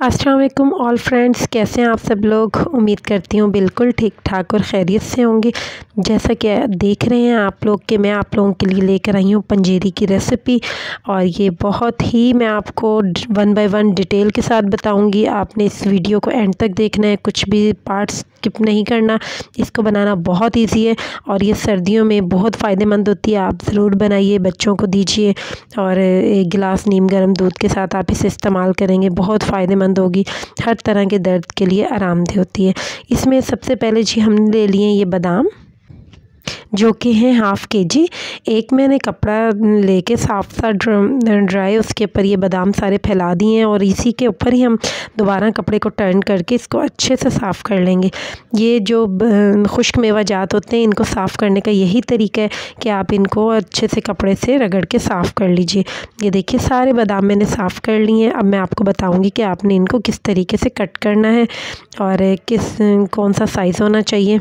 अस्सलाम वालेकुम all friends, कैसे हैं आप सब लोग। उम्मीद करती हूँ बिल्कुल ठीक ठाक और खैरियत से होंगे। जैसा कि देख रहे हैं आप लोग कि मैं आप लोगों के लिए लेकर आई हूँ पंजीरी की रेसिपी, और ये बहुत ही मैं आपको 1 बाय 1 डिटेल के साथ बताऊँगी। आपने इस वीडियो को एंड तक देखना है, कुछ भी पार्ट्स स्किप नहीं करना। इसको बनाना बहुत ईजी है और ये सर्दियों में बहुत फ़ायदेमंद होती है। आप ज़रूर बनाइए, बच्चों को दीजिए, और 1 गिलास नीम गर्म दूध के साथ आप इसे इस्तेमाल करेंगे, बहुत फ़ायदेमंद होगी। हर तरह के दर्द के लिए आरामदेह होती है। इसमें सबसे पहले जी हमने ले लिए ये बादाम, जो कि हैं हाफ़ केजी। एक मैंने कपड़ा लेके साफ सा ड्राई, उसके ऊपर ये बादाम सारे फैला दिए हैं, और इसी के ऊपर ही हम दोबारा कपड़े को टर्न करके इसको अच्छे से साफ़ कर लेंगे। ये जो खुश्क मेवाजात होते हैं, इनको साफ़ करने का यही तरीका है कि आप इनको अच्छे से कपड़े से रगड़ के साफ़ कर लीजिए। ये देखिए सारे बादाम मैंने साफ़ कर लिए हैं। अब मैं आपको बताऊँगी कि आपने इनको किस तरीके से कट करना है और कौन सा साइज़ होना चाहिए।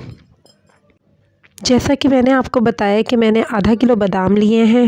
जैसा कि मैंने आपको बताया कि मैंने आधा किलो बादाम लिए हैं।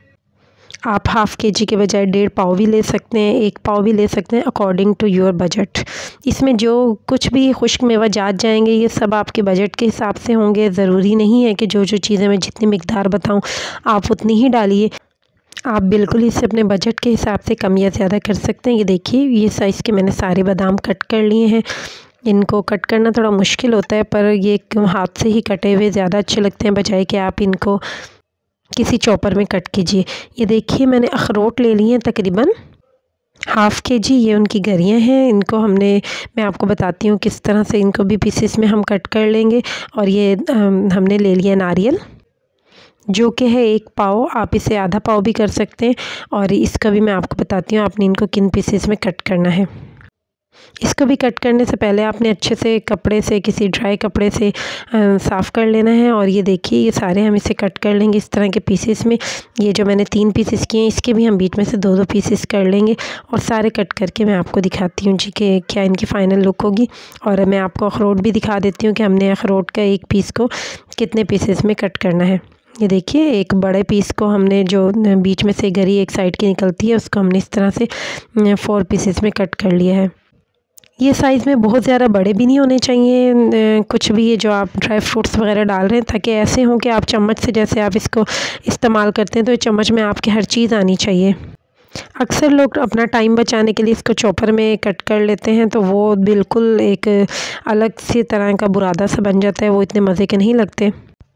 आप हाफ़ केजी के बजाय 1.5 पाव भी ले सकते हैं, 1 पाव भी ले सकते हैं, अकॉर्डिंग टू योर बजट। इसमें जो कुछ भी खुश्क मेवाजात जाएंगे, ये सब आपके बजट के हिसाब से होंगे। ज़रूरी नहीं है कि जो चीज़ें मैं जितनी मिकदार बताऊं आप उतनी ही डालिए। आप बिल्कुल इसे अपने बजट के हिसाब से कम या ज़्यादा कर सकते हैं। ये देखिए ये साइज़ के मैंने सारे बादाम कट कर लिए हैं। इनको कट करना थोड़ा मुश्किल होता है, पर ये हाथ से ही कटे हुए ज़्यादा अच्छे लगते हैं, बजाय कि आप इनको किसी चॉपर में कट कीजिए। ये देखिए मैंने अखरोट ले लिए हैं तकरीबन हाफ़ केजी। ये उनकी गरियाँ हैं। इनको मैं आपको बताती हूँ किस तरह से इनको भी पीसेस में हम कट कर लेंगे। और ये हमने ले लिया नारियल, जो कि है 1 पाव। आप इसे आधा पाव भी कर सकते हैं, और इसका भी मैं आपको बताती हूँ आपने इनको किन पीसेस में कट करना है। इसको भी कट करने से पहले आपने अच्छे से कपड़े से, किसी ड्राई कपड़े से साफ़ कर लेना है। और ये देखिए ये सारे हम इसे कट कर लेंगे इस तरह के पीसेस में। ये जो मैंने 3 पीसेस किए हैं, इसके भी हम बीच में से 2-2 पीसेस कर लेंगे, और सारे कट करके मैं आपको दिखाती हूँ जी कि क्या इनकी फ़ाइनल लुक होगी। और मैं आपको अखरोट भी दिखा देती हूँ कि हमने अखरोट का एक पीस को कितने पीसेस में कट करना है। ये देखिए एक बड़े पीस को हमने, जो बीच में से गरी एक साइड की निकलती है, उसको हमने इस तरह से 4 पीसेस में कट कर लिया है। ये साइज़ में बहुत ज़्यादा बड़े भी नहीं होने चाहिए कुछ भी, ये जो आप ड्राई फ्रूट्स वगैरह डाल रहे हैं, ताकि ऐसे हों कि आप चम्मच से, जैसे आप इसको इस्तेमाल करते हैं तो चम्मच में आपके हर चीज़ आनी चाहिए। अक्सर लोग अपना टाइम बचाने के लिए इसको चॉपर में कट कर लेते हैं, तो वो बिल्कुल एक अलग सी तरह का बुरादा सा बन जाता है, वो इतने मज़े के नहीं लगते।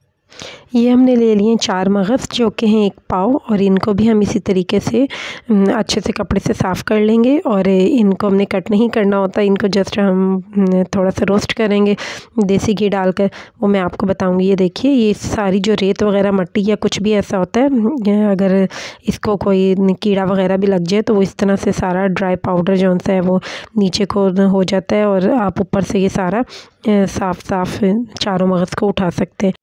ये हमने ले लिए 4 मगज़, जो कि हैं 1 पाव, और इनको भी हम इसी तरीके से अच्छे से कपड़े से साफ़ कर लेंगे। और इनको हमने कट नहीं करना होता, इनको जस्ट हम थोड़ा सा रोस्ट करेंगे देसी घी डालकर, वो मैं आपको बताऊंगी। ये देखिए ये सारी जो रेत वगैरह, मिट्टी या कुछ भी ऐसा होता है, अगर इसको कोई कीड़ा वगैरह भी लग जाए तो वो इस तरह से सारा ड्राई पाउडर जो सा है वो नीचे को हो जाता है, और आप ऊपर से ये सारा साफ़ चारों मगज़ को उठा सकते हैं।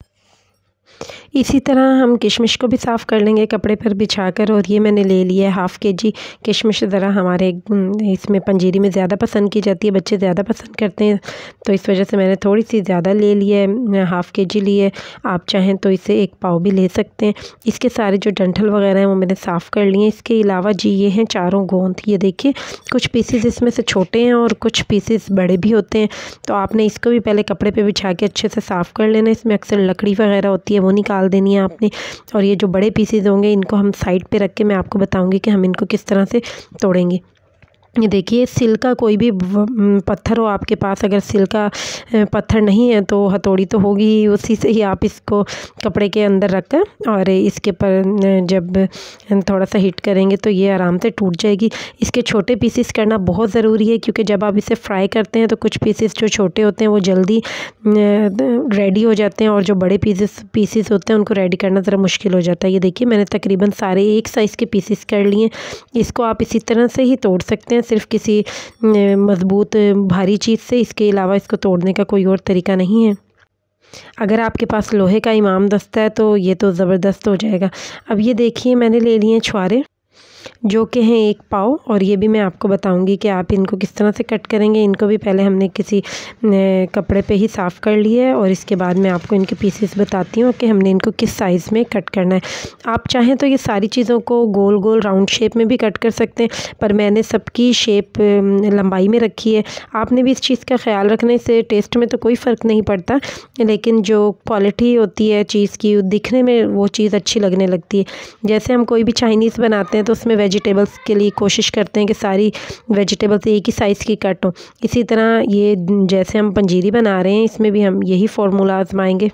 इसी तरह हम किशमिश को भी साफ़ कर लेंगे कपड़े पर बिछाकर। और ये मैंने ले लिया है हाफ़ केजी किशमिश। ज़रा हमारे इसमें पंजीरी में ज़्यादा पसंद की जाती है, बच्चे ज़्यादा पसंद करते हैं, तो इस वजह से मैंने थोड़ी सी ज़्यादा ले लिया है, हाफ़ केजी लिए। आप चाहें तो इसे 1 पाव भी ले सकते हैं। इसके सारे जो डंठल वगैरह हैं वो मैंने साफ़ कर लिए। इसके अलावा जी ये हैं 4 गोंद। ये देखिए कुछ पीसेस इसमें से छोटे हैं और कुछ पीसेस बड़े भी होते हैं, तो आपने इसको भी पहले कपड़े पर बिछा के अच्छे से साफ़ कर लेना। इसमें अक्सर लकड़ी वगैरह होती है, वो निकाल देनी है आपने। और ये जो बड़े पीसेस होंगे इनको हम साइड पे रख के मैं आपको बताऊंगी कि हम इनको किस तरह से तोड़ेंगे। ये देखिए सिल का कोई भी पत्थर हो आपके पास, अगर सिल का पत्थर नहीं है तो हथौड़ी तो होगी ही, उसी से ही आप इसको कपड़े के अंदर रख कर और इसके पर जब थोड़ा सा हीट करेंगे तो ये आराम से टूट जाएगी। इसके छोटे पीसेस करना बहुत ज़रूरी है, क्योंकि जब आप इसे फ्राई करते हैं तो कुछ पीसेस जो छोटे होते हैं वो जल्दी रेडी हो जाते हैं, और जो बड़े पीसेस होते हैं उनको रेडी करना ज़रा मुश्किल हो जाता है। ये देखिए मैंने तकरीबन सारे एक साइज़ के पीसेस कर लिए। इसको आप इसी तरह से ही तोड़ सकते हैं, सिर्फ किसी मज़बूत भारी चीज़ से। इसके अलावा इसको तोड़ने का कोई और तरीका नहीं है। अगर आपके पास लोहे का इमाम दस्ता है तो ये तो ज़बरदस्त हो जाएगा। अब ये देखिए मैंने ले लिए छुआरे। जो कि हैं 1 पाव, और ये भी मैं आपको बताऊंगी कि आप इनको किस तरह से कट करेंगे। इनको भी पहले हमने किसी कपड़े पे ही साफ़ कर लिया है और इसके बाद मैं आपको इनके पीसेस बताती हूँ कि हमने इनको किस साइज़ में कट करना है। आप चाहें तो ये सारी चीज़ों को गोल गोल राउंड शेप में भी कट कर सकते हैं, पर मैंने सबकी शेप लंबाई में रखी है। आपने भी इस चीज़ का ख्याल रखने से टेस्ट में तो कोई फ़र्क नहीं पड़ता, लेकिन जो क्वालिटी होती है चीज़ की, दिखने में वो चीज़ अच्छी लगने लगती है। जैसे हम कोई भी चाइनीज़ बनाते हैं तो उसमें वेजिटेबल्स के लिए कोशिश करते हैं कि सारी वेजिटेबल्स एक ही साइज़ की कट हो। इसी तरह ये जैसे हम पंजीरी बना रहे हैं, इसमें भी हम यही फार्मूला आजमाएंगे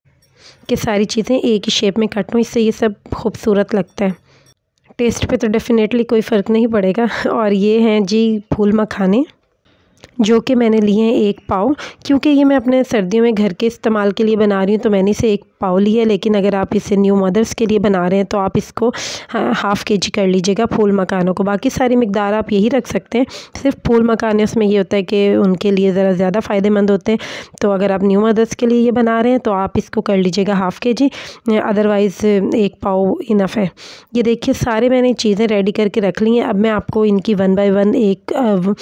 कि सारी चीज़ें एक ही शेप में कट हों। इससे ये सब खूबसूरत लगता है। टेस्ट पे तो डेफ़िनेटली कोई फ़र्क नहीं पड़ेगा। और ये हैं जी फूल मखाने, जो कि मैंने लिए हैं 1 पाव, क्योंकि ये मैं अपने सर्दियों में घर के इस्तेमाल के लिए बना रही हूँ तो मैंने इसे 1 पाव लिया है। लेकिन अगर आप इसे न्यू मदर्स के लिए बना रहे हैं तो आप इसको हाफ़ केजी कर लीजिएगा फूल मखानों को। बाकी सारी मिकदार आप यही रख सकते हैं, सिर्फ फूल मखाने उसमें ये होता है कि उनके लिए ज़रा ज़्यादा फ़ायदेमंद होते हैं। तो अगर आप न्यू मदर्स के लिए ये बना रहे हैं तो आप इसको कर लीजिएगा हाफ़ केजी, अदरवाइज़ 1 पाव इनफ़ है। ये देखिए सारे मैंने चीज़ें रेडी करके रख ली हैं। अब मैं आपको इनकी 1 बाय 1 एक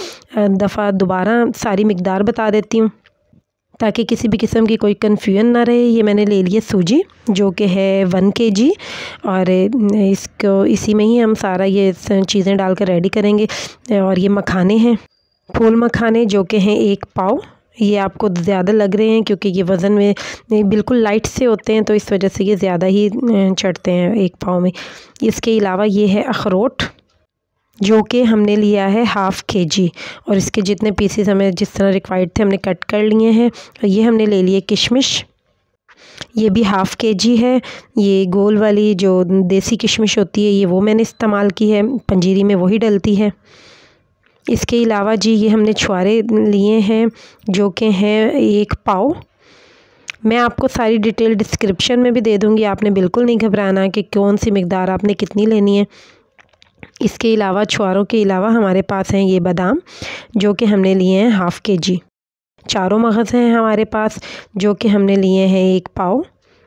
दफ़ा दोबारा सारी मिकदार बता देती हूँ ताकि किसी भी किस्म की कोई कन्फ्यूजन ना रहे। ये मैंने ले लिया सूजी, जो कि है 1 केजी, और इसको इसी में ही हम सारा ये चीज़ें डालकर रेडी करेंगे। और ये मखाने हैं, फूल मखाने, जो कि हैं 1 पाव। ये आपको ज़्यादा लग रहे हैं क्योंकि ये वज़न में बिल्कुल लाइट से होते हैं, तो इस वजह से ये ज़्यादा ही चढ़ते हैं 1 पाव में। इसके अलावा ये है अखरोट, जो कि हमने लिया है हाफ़ केजी, और इसके जितने पीसेस हमें जिस तरह रिक्वायर्ड थे हमने कट कर लिए हैं। ये हमने ले लिए किशमिश, ये भी हाफ़ केजी है। ये गोल वाली जो देसी किशमिश होती है, ये वो मैंने इस्तेमाल की है, पंजीरी में वही डलती है। इसके अलावा जी ये हमने छुआरे लिए हैं, जो कि हैं 1 पाव। मैं आपको सारी डिटेल डिस्क्रिप्शन में भी दे दूँगी, आपने बिल्कुल नहीं घबराना कि कौन सी मिकदार आपने कितनी लेनी है। इसके अलावा छुआरों के अलावा हमारे पास हैं ये बादाम, जो कि हमने लिए हैं हाफ़ केजी। चारों मगज़ हैं हमारे पास, जो कि हमने लिए हैं 1 पाव।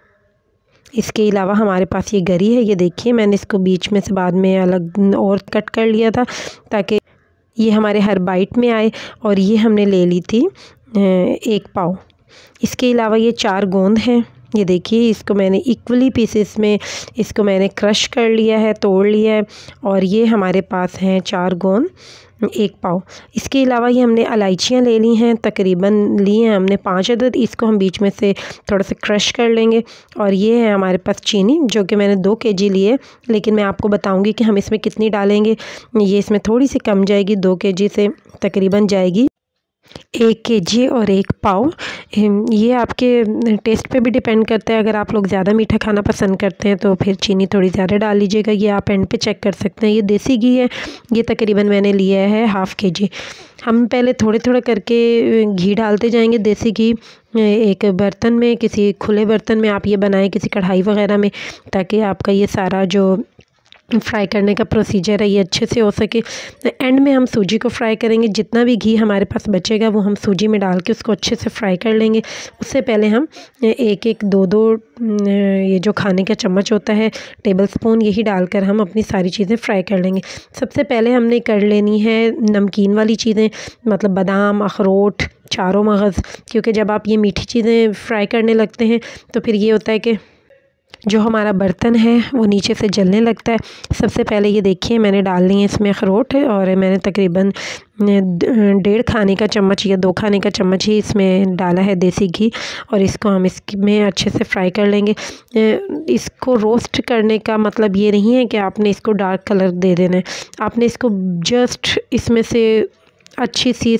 इसके अलावा हमारे पास ये गरी है, ये देखिए मैंने इसको बीच में से बाद में अलग और कट कर लिया था ताकि ये हमारे हर बाइट में आए, और ये हमने ले ली थी 1 पाव। इसके अलावा ये 4 गोंद हैं, ये देखिए इसको मैंने इक्वली पीसेस में इसको मैंने क्रश कर लिया है, तोड़ लिया है, और ये हमारे पास हैं 4 गोंद 1 पाव। इसके अलावा ये हमने इलायचियाँ ले ली हैं, तकरीबन ली हैं हमने 5 अदद। इसको हम बीच में से थोड़ा सा क्रश कर लेंगे। और ये है हमारे पास चीनी, जो कि मैंने 2 केजी लिए, लेकिन मैं आपको बताऊंगी कि हम इसमें कितनी डालेंगे। ये इसमें थोड़ी सी कम जाएगी, 2 केजी से तकरीबन जाएगी 1 केजी और 1 पाव। ये आपके टेस्ट पे भी डिपेंड करता है। अगर आप लोग ज़्यादा मीठा खाना पसंद करते हैं तो फिर चीनी थोड़ी ज़्यादा डाल लीजिएगा, ये आप एंड पे चेक कर सकते हैं। ये देसी घी है, ये तकरीबन मैंने लिया है हाफ़ केजी। हम पहले थोड़े थोड़े करके घी डालते जाएंगे, देसी घी एक बर्तन में, किसी खुले बर्तन में आप ये बनाएं, किसी कढ़ाई वगैरह में, ताकि आपका ये सारा जो फ्राई करने का प्रोसीजर है ये अच्छे से हो सके। एंड में हम सूजी को फ्राई करेंगे, जितना भी घी हमारे पास बचेगा वो हम सूजी में डाल के उसको अच्छे से फ्राई कर लेंगे। उससे पहले हम एक एक दो दो ये जो खाने का चम्मच होता है, टेबल स्पून, यही डालकर हम अपनी सारी चीज़ें फ्राई कर लेंगे। सबसे पहले हमने कर लेनी है नमकीन वाली चीज़ें, मतलब बादाम, अखरोट, चारों मगज़, क्योंकि जब आप ये मीठी चीज़ें फ्राई करने लगते हैं तो फिर ये होता है कि जो हमारा बर्तन है वो नीचे से जलने लगता है। सबसे पहले ये देखिए मैंने डाल ली है इसमें अखरोट, और मैंने तकरीबन 1.5 खाने का चम्मच या 2 खाने का चम्मच ही इसमें डाला है देसी घी, और इसको हम इसमें अच्छे से फ्राई कर लेंगे। इसको रोस्ट करने का मतलब ये नहीं है कि आपने इसको डार्क कलर दे देना है, आपने इसको जस्ट इसमें से अच्छी सी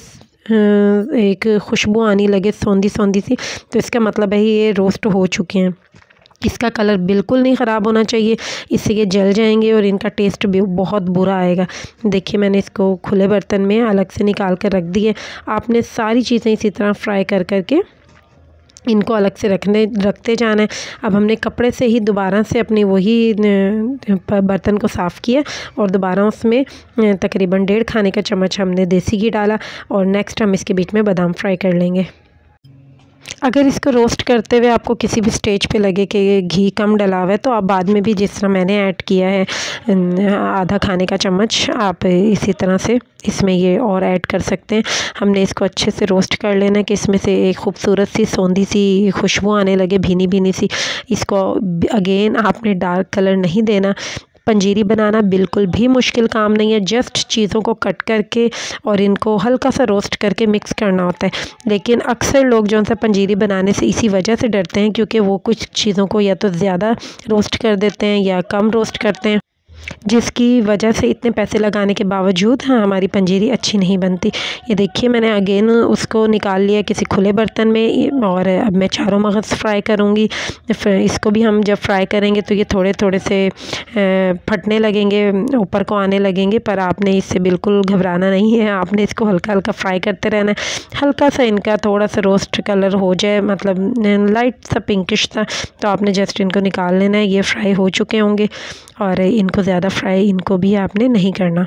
एक खुशबू आने लगे, सौंधी सौंधी सी, तो इसका मतलब है ये रोस्ट हो चुके हैं। इसका कलर बिल्कुल नहीं ख़राब होना चाहिए, इससे ये जल जाएंगे और इनका टेस्ट भी बहुत बुरा आएगा। देखिए मैंने इसको खुले बर्तन में अलग से निकाल कर रख दी है। आपने सारी चीज़ें इसी तरह फ्राई कर करके इनको अलग से रखते जाना है। अब हमने कपड़े से ही दोबारा से अपनी वही बर्तन को साफ़ किया, और दोबारा उसमें तकरीबन 1.5 खाने का चम्मच हमने देसी घी डाला, और नेक्स्ट हम इसके बीच में बादाम फ्राई कर लेंगे। अगर इसको रोस्ट करते हुए आपको किसी भी स्टेज पे लगे कि घी कम डला हुआ है तो आप बाद में भी जिस तरह मैंने ऐड किया है आधा खाने का चम्मच, आप इसी तरह से इसमें ये और ऐड कर सकते हैं। हमने इसको अच्छे से रोस्ट कर लेना है कि इसमें से एक खूबसूरत सी सौंधी सी खुशबू आने लगे, भीनी भीनी सी। इसको अगेन आपने डार्क कलर नहीं देना। पंजीरी बनाना बिल्कुल भी मुश्किल काम नहीं है, जस्ट चीज़ों को कट करके और इनको हल्का सा रोस्ट करके मिक्स करना होता है। लेकिन अक्सर लोग जो है पंजीरी बनाने से इसी वजह से डरते हैं क्योंकि वो कुछ चीज़ों को या तो ज़्यादा रोस्ट कर देते हैं या कम रोस्ट करते हैं, जिसकी वजह से इतने पैसे लगाने के बावजूद हमारी पंजीरी अच्छी नहीं बनती। ये देखिए मैंने अगेन उसको निकाल लिया किसी खुले बर्तन में और अब मैं चारों मगज़ फ्राई करूँगी। इसको भी हम जब फ्राई करेंगे तो ये थोड़े थोड़े से फटने लगेंगे, ऊपर को आने लगेंगे, पर आपने इससे बिल्कुल घबराना नहीं है। आपने इसको हल्का हल्का फ्राई करते रहना है। हल्का सा इनका थोड़ा सा रोस्ट कलर हो जाए, मतलब लाइट सा पिंकिश सा, तो आपने जस्ट इनको निकाल लेना है। ये फ्राई हो चुके होंगे और इनको ज़्यादा फ्राई इनको भी आपने नहीं करना।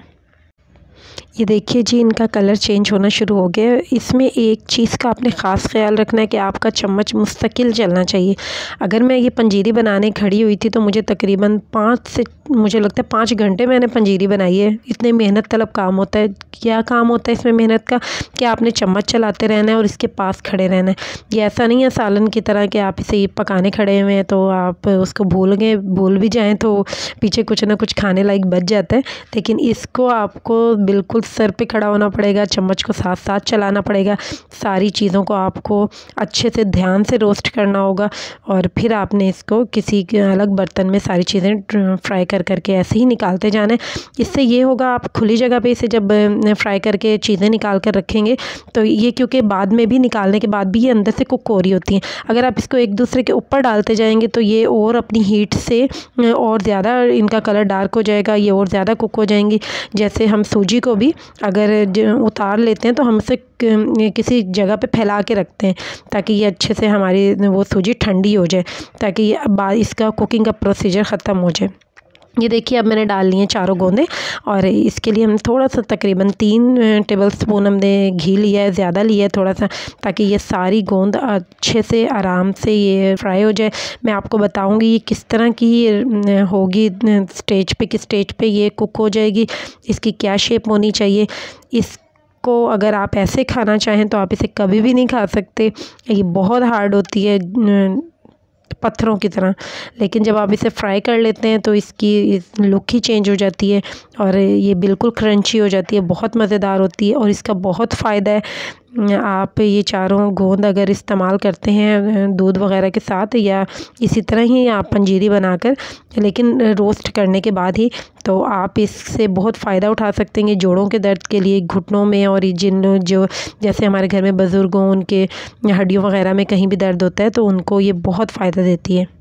ये देखिए जी इनका कलर चेंज होना शुरू हो गया। इसमें एक चीज़ का आपने ख़ास ख्याल रखना है कि आपका चम्मच मुस्तकिल चलना चाहिए। अगर मैं ये पंजीरी बनाने खड़ी हुई थी तो मुझे तकरीबन 5 घंटे मैंने पंजीरी बनाई है। इतने मेहनत तलब काम होता है। क्या काम होता है इसमें मेहनत का कि आपने चम्मच चलाते रहना है और इसके पास खड़े रहना है। ये ऐसा नहीं है सालन की तरह कि आप इसे पकाने खड़े हुए हैं तो आप उसको भूल भी जाएँ तो पीछे कुछ ना कुछ खाने लायक बच जाता है। लेकिन इसको आपको बिल्कुल सर पे खड़ा होना पड़ेगा, चम्मच को साथ साथ चलाना पड़ेगा। सारी चीज़ों को आपको अच्छे से ध्यान से रोस्ट करना होगा और फिर आपने इसको किसी अलग बर्तन में सारी चीज़ें फ्राई करके ऐसे ही निकालते जाना है। इससे ये होगा आप खुली जगह पे इसे जब फ्राई करके चीज़ें निकाल कर रखेंगे तो ये, क्योंकि बाद में भी निकालने के बाद भी ये अंदर से कुक हो रही होती हैं, अगर आप इसको एक दूसरे के ऊपर डालते जाएंगे तो ये और अपनी हीट से और ज़्यादा इनका कलर डार्क हो जाएगा, ये और ज़्यादा कुक हो जाएंगी। जैसे हम सूजी को भी अगर उतार लेते हैं तो हम इसे किसी जगह पे फैला के रखते हैं ताकि ये अच्छे से हमारी वो सूजी ठंडी हो जाए, ताकि इसका कुकिंग का प्रोसीजर ख़त्म हो जाए। ये देखिए अब मैंने डाल लिए चारों गोंदे और इसके लिए हम थोड़ा सा तकरीबन 3 टेबलस्पून हमने घी लिया है, ज़्यादा लिया है थोड़ा सा, ताकि ये सारी गोंद अच्छे से आराम से ये फ्राई हो जाए। मैं आपको बताऊंगी ये किस तरह की होगी, किस स्टेज पे ये कुक हो जाएगी, इसकी क्या शेप होनी चाहिए। को अगर आप ऐसे खाना चाहें तो आप इसे कभी भी नहीं खा सकते, ये बहुत हार्ड होती है पत्थरों की तरह। लेकिन जब आप इसे फ्राई कर लेते हैं तो इसकी लुक ही चेंज हो जाती है और ये बिल्कुल क्रंची हो जाती है, बहुत मज़ेदार होती है और इसका बहुत फ़ायदा है। आप ये चारों गोंद अगर इस्तेमाल करते हैं दूध वगैरह के साथ या इसी तरह ही आप पंजीरी बनाकर, लेकिन रोस्ट करने के बाद ही, तो आप इससे बहुत फ़ायदा उठा सकते हैं जोड़ों के दर्द के लिए, घुटनों में, और जो जैसे हमारे घर में बुज़ुर्ग हों उनके हड्डियों वगैरह में कहीं भी दर्द होता है तो उनको ये बहुत फ़ायदा देती है।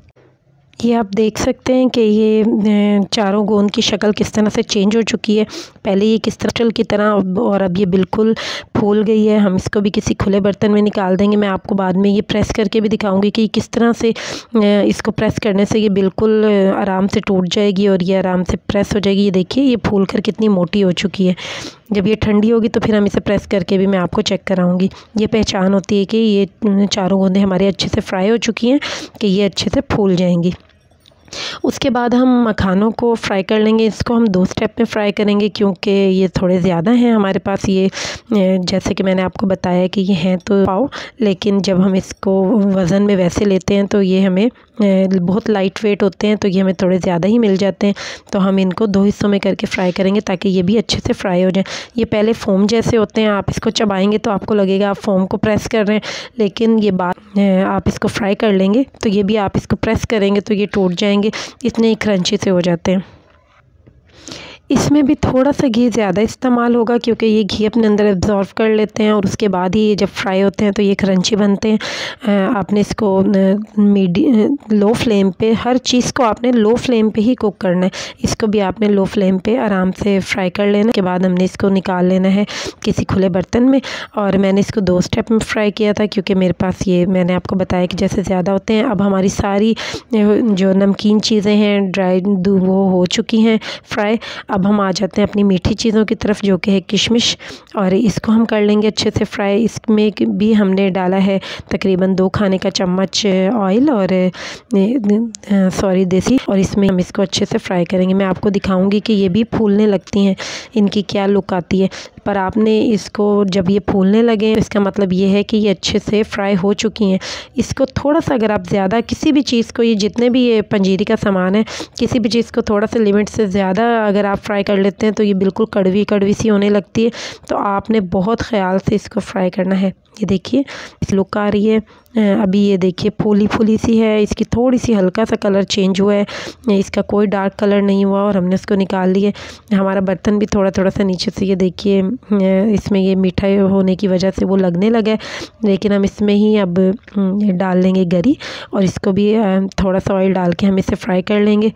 ये आप देख सकते हैं कि ये चारों गोंद की शक्ल किस तरह से चेंज हो चुकी है। पहले ये किस तरह की तरह और अब ये बिल्कुल फूल गई है। हम इसको भी किसी खुले बर्तन में निकाल देंगे। मैं आपको बाद में ये प्रेस करके भी दिखाऊंगी कि किस तरह से इसको प्रेस करने से ये बिल्कुल आराम से टूट जाएगी और ये आराम से प्रेस हो जाएगी। ये देखिए ये फूल कर कितनी मोटी हो चुकी है। जब ये ठंडी होगी तो फिर हम इसे प्रेस करके भी मैं आपको चेक कराऊंगी। ये पहचान होती है कि ये चारों गोंदें हमारी अच्छे से फ्राई हो चुकी हैं, कि ये अच्छे से फूल जाएंगी। उसके बाद हम मखानों को फ्राई कर लेंगे। इसको हम 2 स्टेप में फ्राई करेंगे क्योंकि ये थोड़े ज़्यादा हैं हमारे पास। ये जैसे कि मैंने आपको बताया कि ये हैं तो पाव, लेकिन जब हम इसको वज़न में वैसे लेते हैं तो ये हमें बहुत लाइट वेट होते हैं, तो ये हमें थोड़े ज़्यादा ही मिल जाते हैं। तो हम इनको 2 हिस्सों में करके फ्राई करेंगे ताकि ये भी अच्छे से फ्राई हो जाए। ये पहले फोम जैसे होते हैं, आप इसको चबाएंगे तो आपको लगेगा आप फोम को प्रेस कर रहे हैं, लेकिन ये बात आप इसको फ्राई कर लेंगे तो ये भी आप इसको प्रेस करेंगे तो ये टूट जाएंगे, इतने ही क्रंची से हो जाते हैं। इसमें भी थोड़ा सा घी ज़्यादा इस्तेमाल होगा क्योंकि ये घी अपने अंदर एब्जॉर्व कर लेते हैं और उसके बाद ही ये जब फ्राई होते हैं तो ये क्रंची बनते हैं। आपने इसको लो फ्लेम पे, हर चीज़ को आपने लो फ्लेम पे ही कुक करना है। इसको भी आपने लो फ्लेम पे आराम से फ्राई कर लेना। के बाद हमने इसको निकाल लेना है किसी खुले बर्तन में। और मैंने इसको 2 स्टेप में फ्राई किया था क्योंकि मेरे पास ये, मैंने आपको बताया कि जैसे ज़्यादा होते हैं। अब हमारी सारी जो नमकीन चीज़ें हैं ड्राई वो हो चुकी हैं फ्राई। अब हम आ जाते हैं अपनी मीठी चीज़ों की तरफ, जो कि है किशमिश, और इसको हम कर लेंगे अच्छे से फ्राई। इसमें भी हमने डाला है तकरीबन 2 खाने का चम्मच ऑयल और देसी, और इसमें हम इसको अच्छे से फ्राई करेंगे। मैं आपको दिखाऊंगी कि ये भी फूलने लगती हैं, इनकी क्या लुक आती है। पर आपने इसको जब ये फूलने लगे तो इसका मतलब ये है कि ये अच्छे से फ्राई हो चुकी हैं। इसको थोड़ा सा अगर आप ज़्यादा किसी भी चीज़ को, ये जितने भी ये पंजीरी का सामान है, किसी भी चीज़ को थोड़ा सा लिमिट से ज़्यादा अगर आप फ्राई कर लेते हैं तो ये बिल्कुल कड़वी कड़वी सी होने लगती है। तो आपने बहुत ख्याल से इसको फ्राई करना है। ये देखिए इस लुक आ रही है। अभी ये देखिए फूली फूली सी है, इसकी थोड़ी सी हल्का सा कलर चेंज हुआ है, इसका कोई डार्क कलर नहीं हुआ, और हमने इसको निकाल लिए। हमारा बर्तन भी थोड़ा थोड़ा सा नीचे से, ये देखिए इसमें ये मीठा होने की वजह से वो लगने लगा है, लेकिन हम इसमें ही अब डाल लेंगे गरी, और इसको भी थोड़ा सा ऑयल डाल के हम इसे फ्राई कर लेंगे।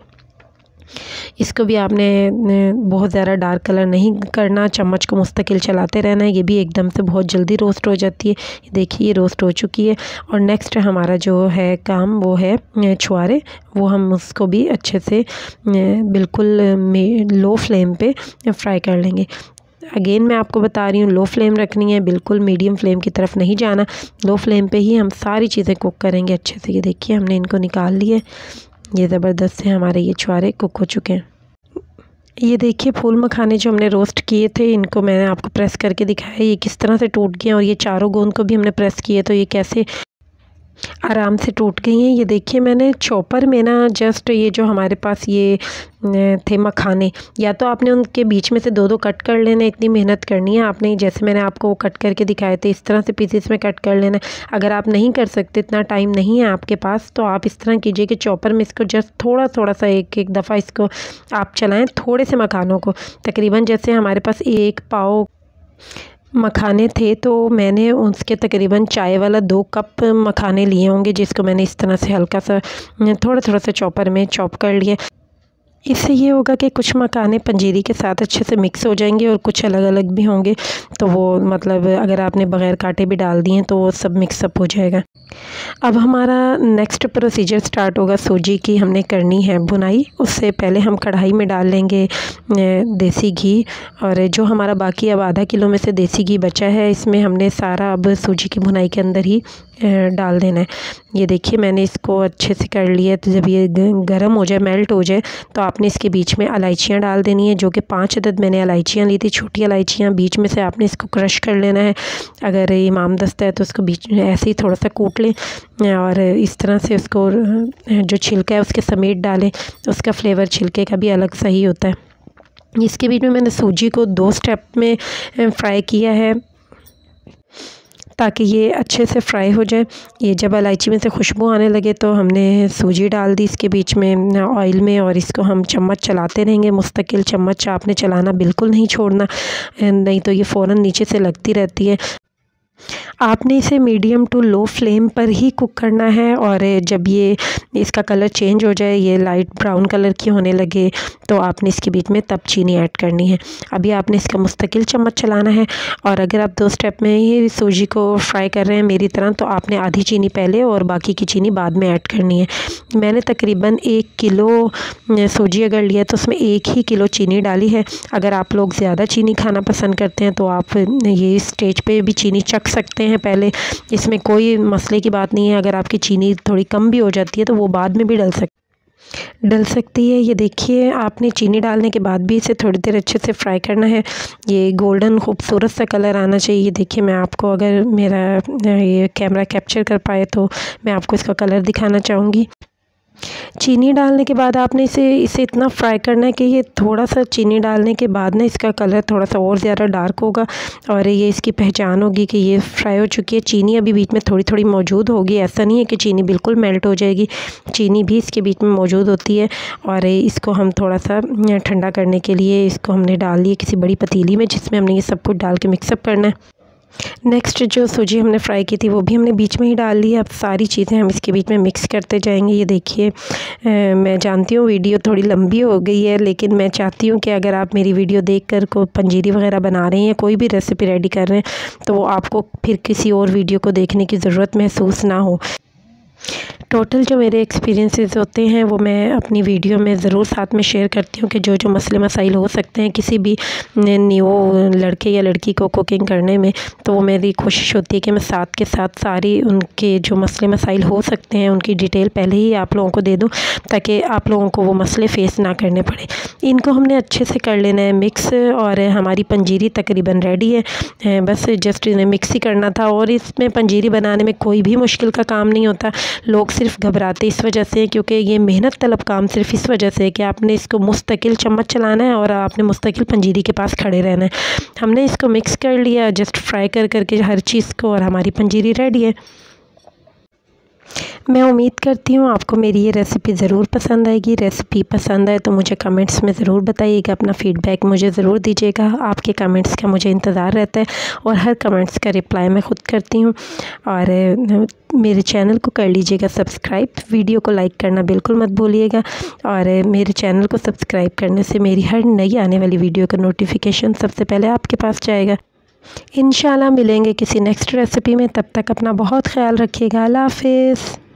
इसको भी आपने बहुत ज़्यादा डार्क कलर नहीं करना, चम्मच को मुस्तकिल चलाते रहना है। ये भी एकदम से बहुत जल्दी रोस्ट हो जाती है। देखिए ये रोस्ट हो चुकी है। और नेक्स्ट हमारा जो है काम वो है छुआरे, वो हम उसको भी अच्छे से बिल्कुल लो फ्लेम पे फ्राई कर लेंगे। अगेन मैं आपको बता रही हूँ लो फ्लेम रखनी है, बिल्कुल मीडियम फ्लेम की तरफ नहीं जाना। लो फ्लेम पे ही हम सारी चीज़ें कुक करेंगे अच्छे से। ये देखिए हमने इनको निकाल लिए, ये ज़बरदस्त से हमारे ये छुआरे कुक हो चुके हैं। ये देखिए फूल मखाने जो हमने रोस्ट किए थे, इनको मैंने आपको प्रेस करके दिखाया ये किस तरह से टूट गए, और ये चारों गोंद को भी हमने प्रेस किए तो ये कैसे आराम से टूट गई हैं। ये देखिए मैंने चॉपर में ना जस्ट ये जो हमारे पास ये थे मखाने, या तो आपने उनके बीच में से 2-2 कट कर लेना, इतनी मेहनत करनी है आपने, जैसे मैंने आपको वो कट करके दिखाए थे इस तरह से पीसेस में कट कर लेना। अगर आप नहीं कर सकते, इतना टाइम नहीं है आपके पास, तो आप इस तरह कीजिए कि चॉपर में इसको जस्ट थोड़ा थोड़ा सा एक दफ़ा इसको आप चलाएँ, थोड़े से मखानों को। तकरीबन जैसे हमारे पास 1 पाव मखाने थे तो मैंने उसके तकरीबन चाय वाला 2 कप मखाने लिए होंगे, जिसको मैंने इस तरह से हल्का सा थोड़ा थोड़ा सा चॉपर में चॉप कर लिए। इससे ये होगा कि कुछ मखाने पंजीरी के साथ अच्छे से मिक्स हो जाएंगे और कुछ अलग अलग भी होंगे, तो वो मतलब अगर आपने बग़ैर काटे भी डाल दिए तो वो सब मिक्सअप हो जाएगा। अब हमारा नेक्स्ट प्रोसीजर स्टार्ट होगा। सूजी की हमने करनी है भुनाई। उससे पहले हम कढ़ाई में डाल लेंगे देसी घी, और जो हमारा बाकी अब आधा किलो में से देसी घी बचा है, इसमें हमने सारा अब सूजी की भुनाई के अंदर ही डाल देना है। ये देखिए मैंने इसको अच्छे से कर लिया। तो जब ये गर्म हो जाए, मेल्ट हो जाए, तो आपने इसके बीच में इलायचियाँ डाल देनी है, जो कि 5 अदद मैंने इलायचियाँ ली थी, छोटी इलायचियाँ। बीच में से आपने इसको क्रश कर लेना है। अगर इमाम दस्ता है तो उसको बीच में ऐसे ही थोड़ा सा कूट लें, और इस तरह से उसको जो छिलका है उसके समेत डालें, उसका फ्लेवर छिलके का भी अलग सही होता है। इसके बीच में मैंने सूजी को 2 स्टेप में फ्राई किया है, ताकि ये अच्छे से फ्राई हो जाए। ये जब इलायची में से खुशबू आने लगे तो हमने सूजी डाल दी इसके बीच में ऑयल में, और इसको हम चम्मच चलाते रहेंगे मुस्तकिल। चम्मच आपने चलाना बिल्कुल नहीं छोड़ना, नहीं तो ये फ़ौरन नीचे से लगती रहती है। आपने इसे मीडियम टू लो फ्लेम पर ही कुक करना है, और जब ये इसका कलर चेंज हो जाए, ये लाइट ब्राउन कलर की होने लगे, तो आपने इसके बीच में तब चीनी ऐड करनी है। अभी आपने इसका मुस्तकिल चम्मच चलाना है, और अगर आप 2 स्टेप में ही सूजी को फ्राई कर रहे हैं मेरी तरह, तो आपने आधी चीनी पहले और बाकी की चीनी बाद में ऐड करनी है। मैंने तकरीबन 1 किलो सूजी अगर लिया तो उसमें 1 ही किलो चीनी डाली है। अगर आप लोग ज़्यादा चीनी खाना पसंद करते हैं तो आप ये स्टेज पे भी चीनी चख सकते हैं पहले, इसमें कोई मसले की बात नहीं है। अगर आपकी चीनी थोड़ी कम भी हो जाती है तो वो बाद में भी डल सकती है। ये देखिए आपने चीनी डालने के बाद भी इसे थोड़ी देर अच्छे से फ्राई करना है। ये गोल्डन खूबसूरत सा कलर आना चाहिए। ये देखिए मैं आपको, अगर मेरा ये कैमरा कैप्चर कर पाए तो मैं आपको इसका कलर दिखाना चाहूँगी। चीनी डालने के बाद आपने इसे इतना फ्राई करना है कि ये थोड़ा सा चीनी डालने के बाद ना इसका कलर थोड़ा सा और ज़्यादा डार्क होगा, और ये इसकी पहचान होगी कि ये फ्राई हो चुकी है। चीनी अभी बीच में थोड़ी थोड़ी मौजूद होगी, ऐसा नहीं है कि चीनी बिल्कुल मेल्ट हो जाएगी, चीनी भी इसके बीच में मौजूद होती है। और इसको हम थोड़ा सा ठंडा करने के लिए इसको हमने डाल लिया किसी बड़ी पतीली में, जिसमें हमने ये सब कुछ डाल के मिक्सअप करना है। नेक्स्ट जो सूजी हमने फ्राई की थी वो भी हमने बीच में ही डाल ली। अब सारी चीज़ें हम इसके बीच में मिक्स करते जाएंगे। ये देखिए मैं जानती हूँ वीडियो थोड़ी लंबी हो गई है, लेकिन मैं चाहती हूँ कि अगर आप मेरी वीडियो देखकर को पंजीरी वगैरह बना रहे हैं या कोई भी रेसिपी रेडी कर रहे हैं, तो वो आपको फिर किसी और वीडियो को देखने की ज़रूरत महसूस ना हो। टोटल जो मेरे एक्सपीरियंसेस होते हैं वो मैं अपनी वीडियो में ज़रूर साथ में शेयर करती हूँ कि जो जो मसले मसाइल हो सकते हैं किसी भी न्यू लड़के या लड़की को कुकिंग करने में, तो वो मेरी कोशिश होती है कि मैं साथ के साथ सारी उनके जो मसले मसाइल हो सकते हैं उनकी डिटेल पहले ही आप लोगों को दे दूँ, ताकि आप लोगों को वो मसले फ़ेस ना करने पड़े। इनको हमने अच्छे से कर लेना है मिक्स, और हमारी पंजीरी तकरीबन रेडी है। बस जस्ट इन्हें मिक्स ही करना था। और इसमें पंजीरी बनाने में कोई भी मुश्किल का काम नहीं होता। लोग सिर्फ घबराते इस वजह से, क्योंकि ये मेहनत तलब काम सिर्फ इस वजह से है कि आपने इसको मुस्तकिल चम्मच चलाना है और आपने मुस्तकिल पंजीरी के पास खड़े रहना है। हमने इसको मिक्स कर लिया जस्ट फ्राई करके हर चीज़ को, और हमारी पंजीरी रेडी है। मैं उम्मीद करती हूँ आपको मेरी ये रेसिपी ज़रूर पसंद आएगी। रेसिपी पसंद आए तो मुझे कमेंट्स में ज़रूर बताइएगा, अपना फ़ीडबैक मुझे ज़रूर दीजिएगा। आपके कमेंट्स का मुझे इंतज़ार रहता है और हर कमेंट्स का रिप्लाई मैं ख़ुद करती हूँ। और मेरे चैनल को कर लीजिएगा सब्सक्राइब, वीडियो को लाइक करना बिल्कुल मत भूलिएगा। और मेरे चैनल को सब्सक्राइब करने से मेरी हर नई आने वाली वीडियो का नोटिफिकेशन सबसे पहले आपके पास जाएगा। इंशाल्लाह मिलेंगे किसी नेक्स्ट रेसिपी में, तब तक अपना बहुत ख्याल रखिएगा। अल्लाह हाफ़िज़।